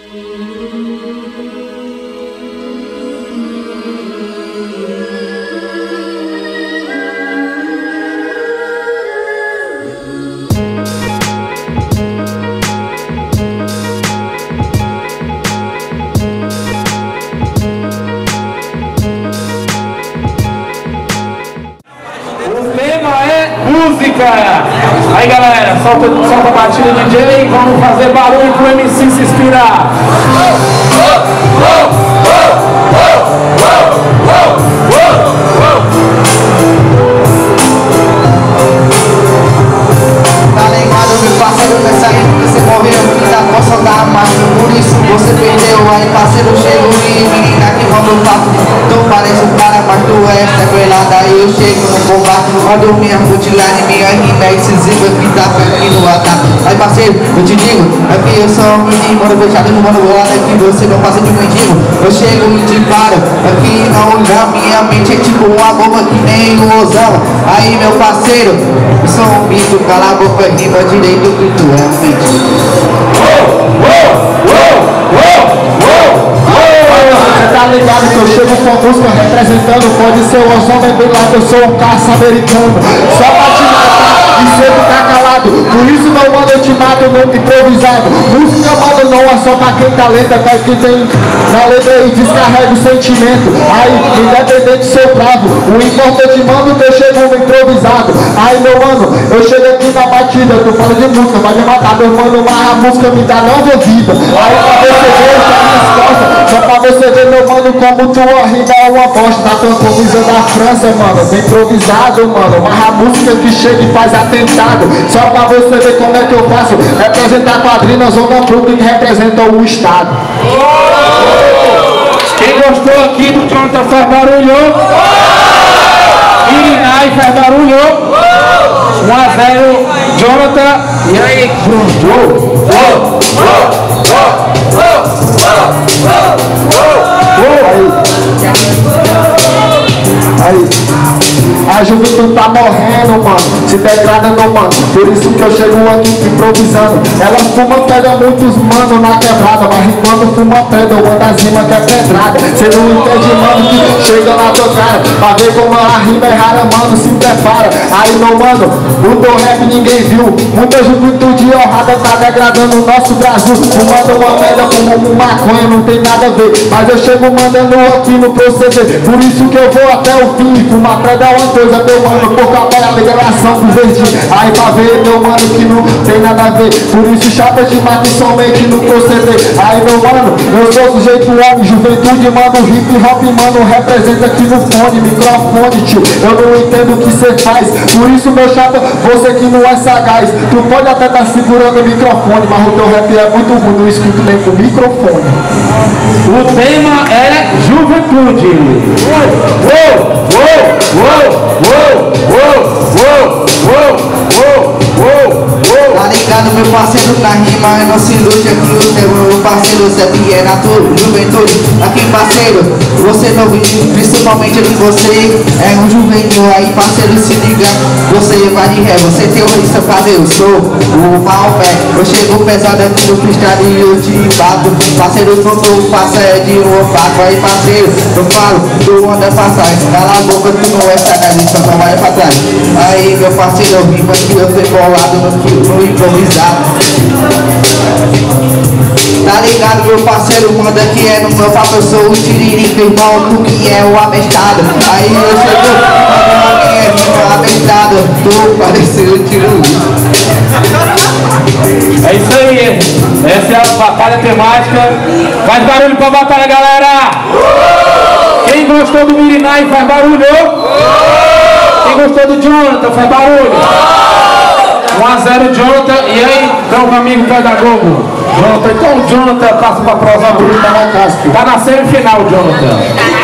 Aí galera, solta a batida DJ e vamos fazer barulho pro MC se inspirar. Tá ligado, meu parceiro, nessa época você morreu, fiz a poça da marca. Por isso você perdeu, aí parceiro, chego e menina que manda o papo. Tu parece um cara, mas tu é sequelada. Aí eu chego no combate, quando minha multiline, minha rima é decisiva, que tá aqui no ataque. Aí parceiro, eu te digo, é que eu sou um menino, mano, fechado no mano bolado, é que você não passa de mendigo. Eu chego e te paro, aqui não olhar, minha mente é tipo uma bomba que nem o Osama. Aí meu parceiro, eu sou um bicho, cala a boca, rima direito que tu é um bicho. Você tá ligado que eu chego com música representando, pode ser o Osama bem lá que eu sou um caça americano. Só pra te matar e sempre tá calado, por isso não manda eu te mato nunca improvisado. Música manda não é só pra quem tá lenta, mas que tem na letra e descarrega o sentimento. Aí, independente sou bravo, o importante manda eu chego no improvisado. Aí meu mano, eu chego aqui na batida, tu fala de música, vai me matar meu mano, mas a música me dá nova vida. Aí pra você ver, tá minhas costas, só pra você ver meu mano como tua rima é uma bosta. Tá tua camisa da França, mano, bem improvisado, mano, mas a música que chega e faz atentado. Só pra você ver como é que eu faço, representar quadrilha, Zona Brooklyn que representa o estado. Quem gostou aqui do Jonathan faz barulho? Irinai faz barulho? 1-0 Jonathan. E aí, Aí, a juventude tá morrendo, mano, se degrada não, mano. Por isso que eu chego aqui improvisando. Elas fumam pedra, muitos mano na quebrada, mas quando fuma pedra, eu ando as rimas que é pedrada. Cê não entende, mano, que chega na tua cara, pra ver como a rima é rara, mano, se prepara. Aí, meu mano, o teu rap ninguém viu. Muita juventude honrada tá degradando o nosso Brasil. Fumando uma pedra, fumando maconha, não tem nada a ver. Mas eu chego mandando aqui no proceder. Por isso que eu vou até o fim. Fumar pedra é uma coisa, meu mano, por causa da liberação do verde. Aí pra ver, meu mano, que não tem nada a ver. Por isso chapa de mata somente no proceder. Aí, meu mano, eu sou sujeito homem, juventude, mano, hip hop, mano, representa aqui no fone, microfone, tio. Eu não entendo o que cê faz. Por isso, meu chapa, você que não é sagaz, tu pode até tá segurando o microfone, mas o teu rap é muito ruim, não escuto nem com o microfone. O tema é juventude. Tá ligado, meu parceiro, na rima não se ilude aqui o teu meu parceiro, Zé Vieira, tudo, juventude. Aqui, parceiro, você não vive, principalmente aqui você é um juvenil. Aí, parceiro, se liga, você vai de ré, você terrorista, cadê? Eu sou o Malpé, eu chego pesado aqui no freestyle e eu te bato. Parceiro, quando passa é de um opaco. Aí, parceiro, eu falo, tu anda pra trás, cala a boca, tu não é sacanista, só vai pra trás. Aí, meu parceiro, eu rimo aqui, eu fui bolado no improvisado. Tá ligado, meu parceiro, manda que é no meu papo, eu sou o tiririca, irmão, tu que é o abestado. Aí eu chego, mano, quem é rima abestado, tu pareceu o tiro. É isso aí, essa é a batalha temática. Faz barulho pra batalha, galera! Quem gostou do Mirinai faz barulho! Quem gostou do Jonathan faz barulho! 1-0 Jonathan, e aí, meu amigo pedagogo? Jonathan, então o Jonathan passa pra prova. Tá na Tá na semifinal, Jonathan.